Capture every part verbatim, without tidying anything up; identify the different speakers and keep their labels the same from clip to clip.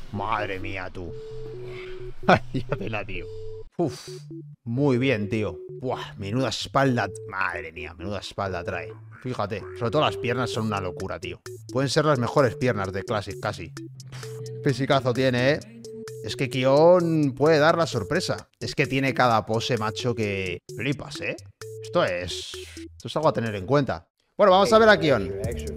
Speaker 1: Madre mía, tú. Ay, ya vela, tío. Uf, muy bien, tío. Buah, menuda espalda. Madre mía, menuda espalda trae. Fíjate, sobre todo las piernas son una locura, tío. Pueden ser las mejores piernas de Classic, casi. Fisicazo tiene, ¿eh? Es que Kion puede dar la sorpresa. Es que tiene cada pose, macho, que flipas, ¿eh? Esto es... Esto es algo a tener en cuenta. Bueno, vamos a ver a Kion.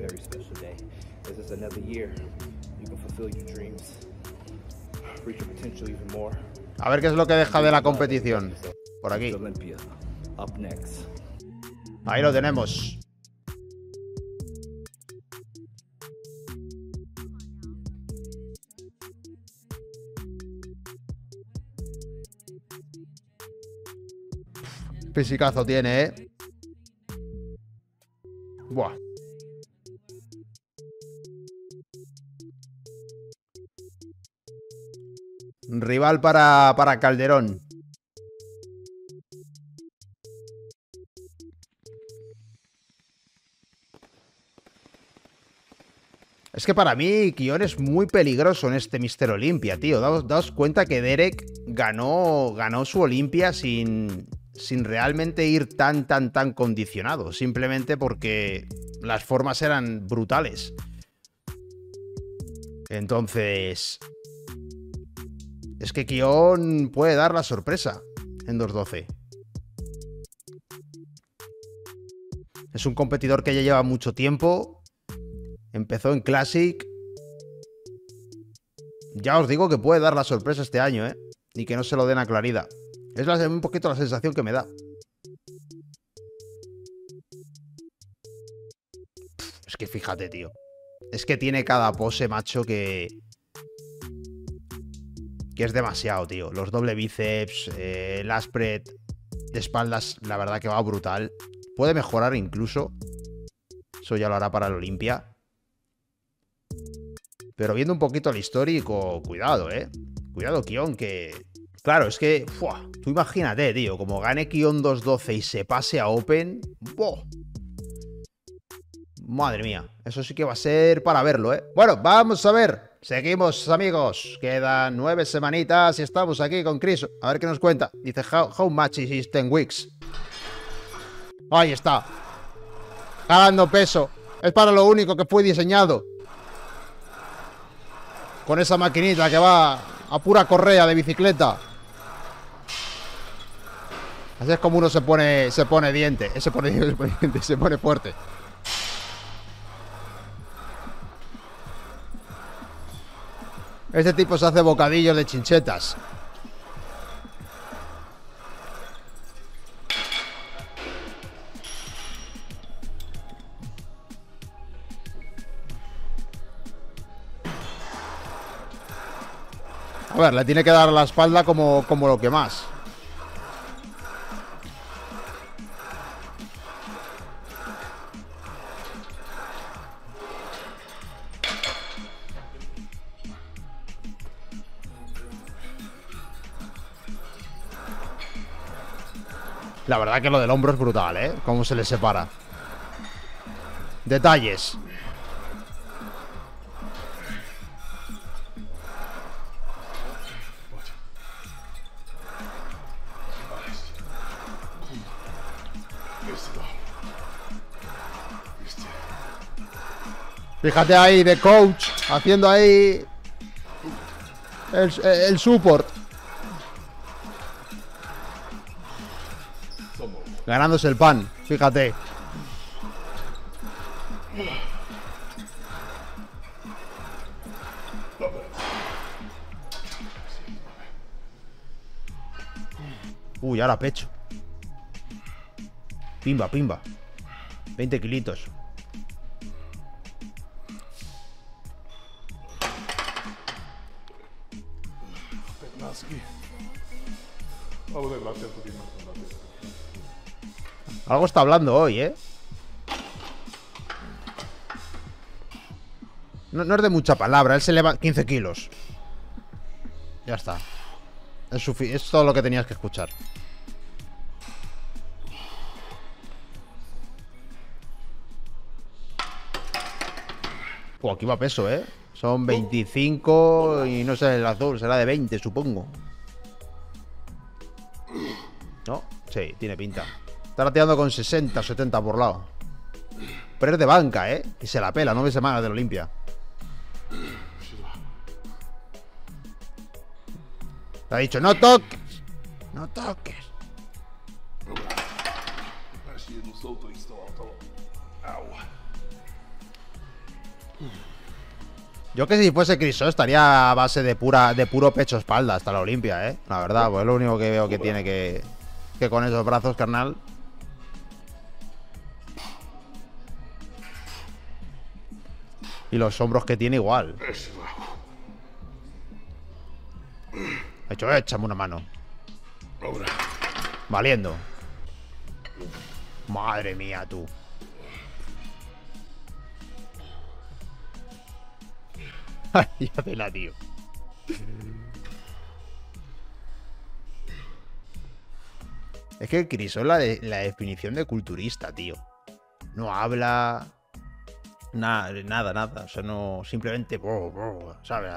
Speaker 1: A ver qué es lo que deja de la competición. Por aquí. Ahí lo tenemos. Fisicazo tiene, ¿eh? Buah. Rival para, para Calderón. Es que para mí Kion es muy peligroso en este míster Olympia, tío. Daos, daos cuenta que Derek ganó, ganó su Olympia sin, sin realmente ir tan, tan, tan condicionado. Simplemente porque las formas eran brutales. Entonces... Es que Kion puede dar la sorpresa en dos doce. Es un competidor que ya lleva mucho tiempo. Empezó en Classic. Ya os digo que puede dar la sorpresa este año, ¿eh? Y que no se lo den a Clarida. Es la, un poquito la sensación que me da. Es que fíjate, tío. Es que tiene cada pose, macho, que... Que es demasiado, tío. Los doble bíceps, eh, el spread de espaldas, la verdad que va brutal. Puede mejorar incluso. Eso ya lo hará para el Olympia. Pero viendo un poquito el histórico, cuidado, eh. Cuidado, Kion, que... Claro, es que... ¡Fua! Tú imagínate, tío. Como gane Kion dos doce y se pase a Open... ¡Buah! Madre mía. Eso sí que va a ser para verlo, eh. Bueno, vamos a ver. Seguimos, amigos. Quedan nueve semanitas y estamos aquí con Chris. A ver qué nos cuenta. Dice, how, how much is ten weeks? Ahí está. Ganando peso. Es para lo único que fue diseñado. Con esa maquinita que va a pura correa de bicicleta. Así es como uno se pone, se pone diente. Se pone, se pone diente, se pone fuerte. Este tipo se hace bocadillos de chinchetas. A ver, le tiene que dar la espalda como, como lo que más. La verdad que lo del hombro es brutal, ¿eh? Cómo se le separa. Detalles. Fíjate ahí de coach, haciendo ahí el, el support. Ganándose el pan, fíjate. Uy, ahora pecho. Pimba, pimba. veinte kilitos. Algo está hablando hoy, ¿eh? No, no es de mucha palabra. Él se eleva quince kilos. Ya está. Es, es todo lo que tenías que escuchar. Oh, aquí va peso, ¿eh? Son veinticinco y no sé el azul, será de veinte, supongo. ¿No? Sí, tiene pinta. Está rateando con sesenta o setenta por lado. Pero es de banca, ¿eh? Y se la pela, no ves semanas de lo limpia. Te ha dicho, no toques. No toques. Yo que si fuese Criso estaría a base de pura de puro pecho-espalda hasta la Olimpia, ¿eh? La verdad, pues es lo único que veo que tiene que... Que con esos brazos, carnal. Y los hombros que tiene igual. Ha dicho, échame una mano. Valiendo. Madre mía, tú. Ay, ya vela, tío. Es que el Criso es la, de, la definición de culturista, tío. No habla... Nada, nada, nada. O sea, no... Simplemente... Bro, bro, ¿sabes?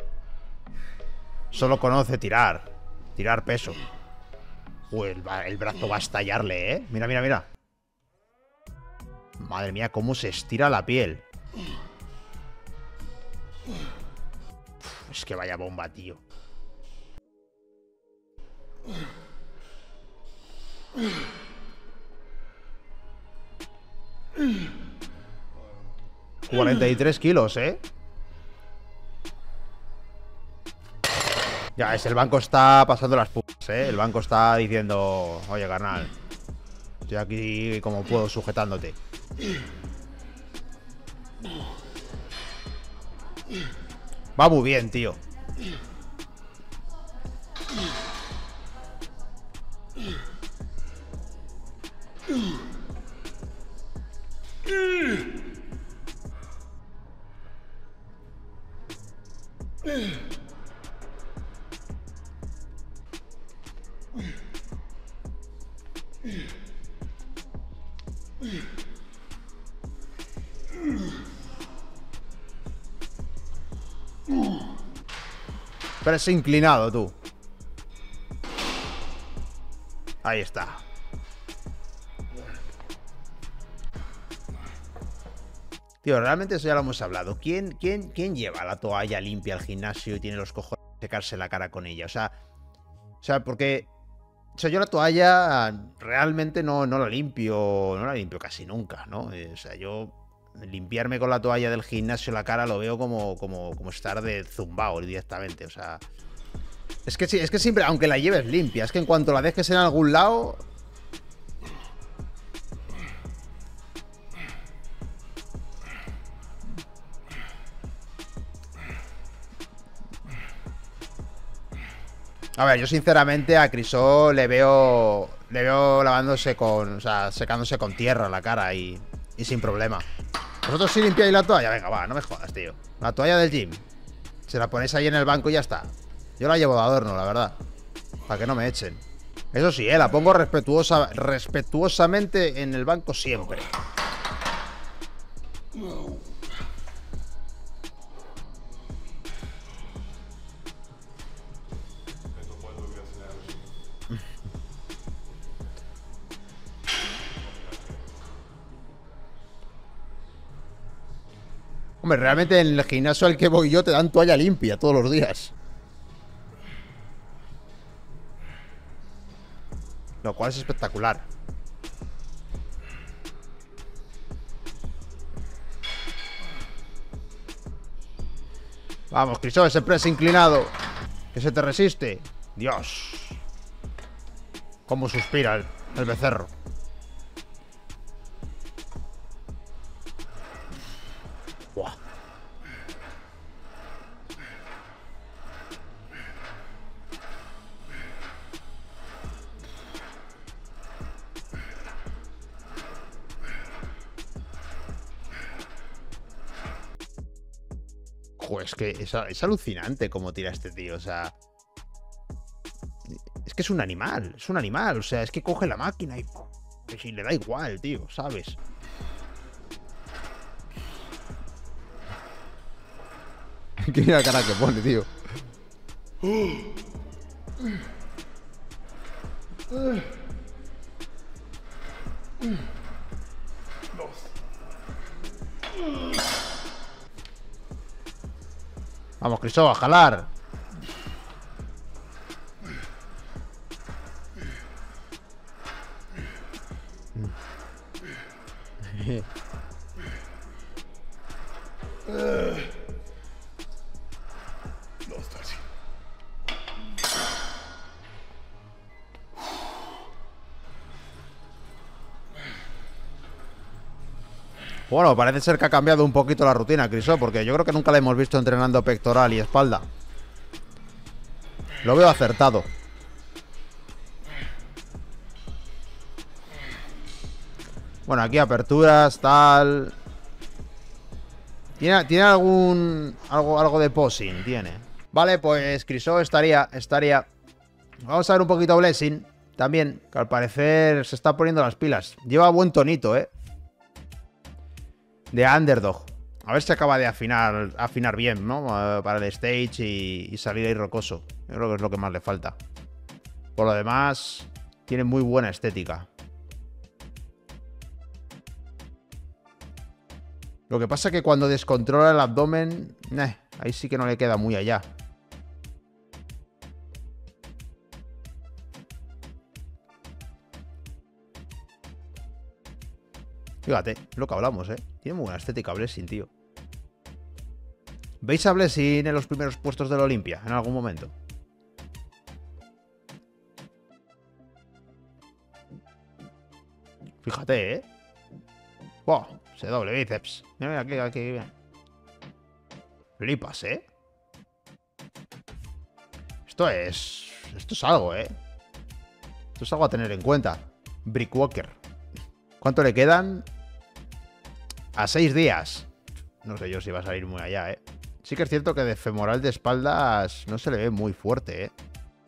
Speaker 1: Solo conoce tirar. Tirar peso. Uy, el, el brazo va a estallarle, ¿eh? Mira, mira, mira. Madre mía, cómo se estira la piel. Uf, es que vaya bomba, tío. cuarenta y tres kilos, ¿eh? Ya, es el banco está pasando las putas, ¿eh? El banco está diciendo, oye, carnal, estoy aquí como puedo sujetándote. Va muy bien, tío. Pero es inclinado, tú. Ahí está. Tío, realmente eso ya lo hemos hablado. ¿Quién, quién, quién lleva la toalla limpia al gimnasio y tiene los cojones de secarse la cara con ella? O sea, o sea, porque... O sea, yo la toalla realmente no, no la limpio, no la limpio casi nunca, ¿no? O sea, yo limpiarme con la toalla del gimnasio la cara lo veo como, como, como estar de zumbao directamente, o sea... Es que, es que siempre, aunque la lleves limpia, es que en cuanto la dejes en algún lado... A ver, yo sinceramente a Criso le veo... Le veo lavándose con... O sea, secándose con tierra la cara y, y sin problema. ¿Vosotros sí limpiáis la toalla? Venga, va, no me jodas, tío. La toalla del gym. Se la ponéis ahí en el banco y ya está. Yo la llevo de adorno, la verdad. Para que no me echen. Eso sí, eh, la pongo respetuosa, respetuosamente en el banco siempre. Hombre, realmente en el gimnasio al que voy yo te dan toalla limpia todos los días. Lo cual es espectacular. Vamos, Criso, ese press inclinado. Que se te resiste. Dios. Cómo suspira el, el becerro. Buah. Joder, es que es, es alucinante cómo tira este tío, o sea... Es que es un animal, es un animal, o sea, es que coge la máquina y... Pues, y le da igual, tío, ¿sabes? Que mira la cara que pone, tío. Vamos, Cristo, a jalar. Bueno, parece ser que ha cambiado un poquito la rutina, Criso, porque yo creo que nunca le hemos visto entrenando pectoral y espalda. Lo veo acertado. Bueno, aquí aperturas, tal. ¿Tiene, ¿tiene algún... Algo, algo de posing? Tiene. Vale, pues Criso estaría, estaría... Vamos a ver un poquito Blessing también, que al parecer se está poniendo las pilas. Lleva buen tonito, eh. De underdog. A ver si acaba de afinar afinar bien, ¿no? Uh, para el stage y, y salir ahí rocoso. Yo creo que es lo que más le falta. Por lo demás, tiene muy buena estética. Lo que pasa es que cuando descontrola el abdomen, eh, ahí sí que no le queda muy allá. Fíjate, lo que hablamos, ¿eh? Tiene muy buena estética Blessing, tío. ¿Veis a Blessing en los primeros puestos del Olimpia en algún momento? Fíjate, ¿eh? ¡Wow! Se doble bíceps. Mira, mira, aquí, aquí. Flipas, ¿eh? Esto es... Esto es algo, ¿eh? Esto es algo a tener en cuenta. Brickwalker. ¿Cuánto le quedan? A seis días. No sé yo si va a salir muy allá, ¿eh? Sí que es cierto que de femoral de espaldas no se le ve muy fuerte, ¿eh?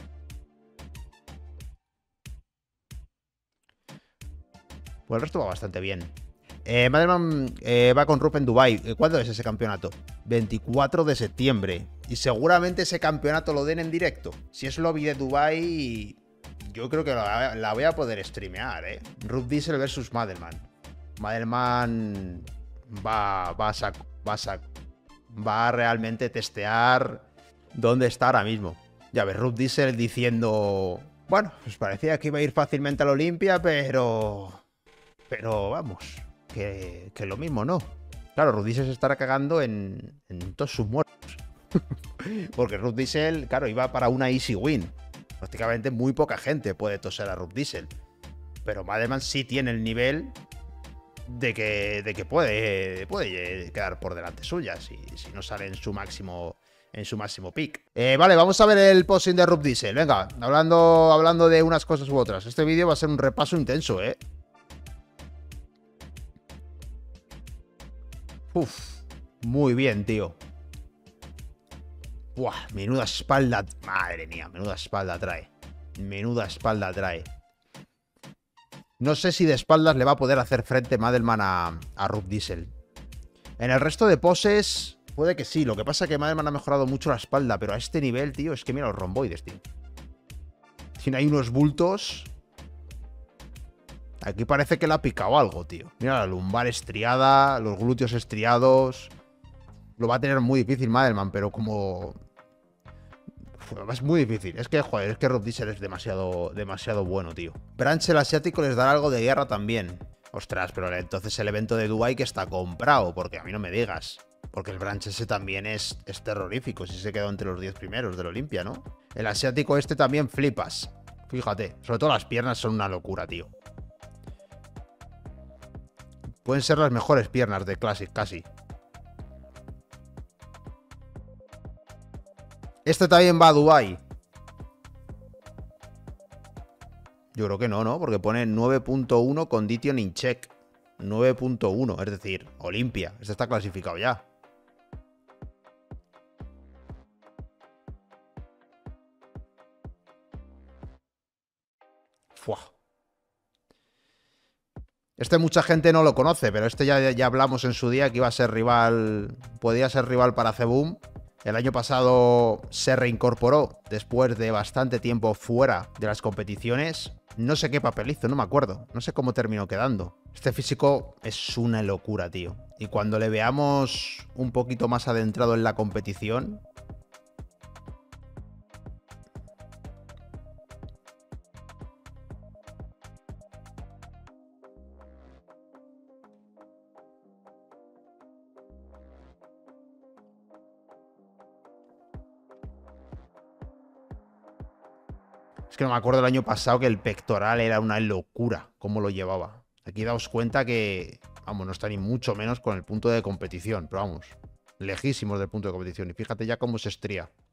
Speaker 1: Pues el resto va bastante bien. Eh, Madelman eh, va con Rupp en Dubai. ¿Cuándo es ese campeonato? veinticuatro de septiembre. Y seguramente ese campeonato lo den en directo. Si es lobby de Dubai, yo creo que la, la voy a poder streamear, ¿eh? Rupp Diesel versus Madelman. Madelman va, va a saco, va a saco. Va a realmente testear dónde está ahora mismo. Ya ves, Rupp Diesel diciendo... Bueno, pues parecía que iba a ir fácilmente al Olimpia, pero... Pero vamos, que, que lo mismo no. Claro, Rupp Diesel se estará cagando en, en todos sus muertos. Porque Rupp Diesel, claro, iba para una easy win. Prácticamente muy poca gente puede toser a Rupp Diesel. Pero Madelman sí tiene el nivel de que, de que puede, puede quedar por delante suya si, si no sale en su máximo en su máximo pick. Eh, vale, vamos a ver el posing de Rupp Diesel. Venga, hablando, hablando de unas cosas u otras. Este vídeo va a ser un repaso intenso, ¿eh? Uf, muy bien, tío. Buah, menuda espalda. Madre mía, menuda espalda trae. Menuda espalda trae. No sé si de espaldas le va a poder hacer frente Madelman a, a Rupp Diesel. En el resto de poses, puede que sí. Lo que pasa es que Madelman ha mejorado mucho la espalda, pero a este nivel, tío, es que mira los romboides, tío. Tiene ahí unos bultos. Aquí parece que le ha picado algo, tío. Mira la lumbar estriada, los glúteos estriados. Lo va a tener muy difícil Madelman, pero como... Es muy difícil. Es que, joder, es que Rupp Diesel es demasiado, demasiado bueno, tío. Branch el asiático les dará algo de guerra también. Ostras, pero entonces el evento de Dubai que está comprado, porque a mí no me digas. Porque el Branch ese también es, es terrorífico, si se quedó entre los diez primeros del Olimpia, ¿no? El asiático este también flipas. Fíjate, sobre todo las piernas son una locura, tío. Pueden ser las mejores piernas de Classic, casi. Este también va a Dubai. Yo creo que no, ¿no? Porque pone nueve punto uno condition in check. nueve punto uno, es decir, Olimpia. Este está clasificado ya. Fua. Este mucha gente no lo conoce, pero este ya, ya hablamos en su día que iba a ser rival... Podía ser rival para Zeboom. El año pasado se reincorporó después de bastante tiempo fuera de las competiciones. No sé qué papel hizo, no me acuerdo. No sé cómo terminó quedando. Este físico es una locura, tío. Y cuando le veamos un poquito más adentrado en la competición... Es que no me acuerdo el año pasado que el pectoral era una locura cómo lo llevaba. Aquí daos cuenta que, vamos, no está ni mucho menos con el punto de competición, pero vamos, lejísimos del punto de competición. Y fíjate ya cómo se estría.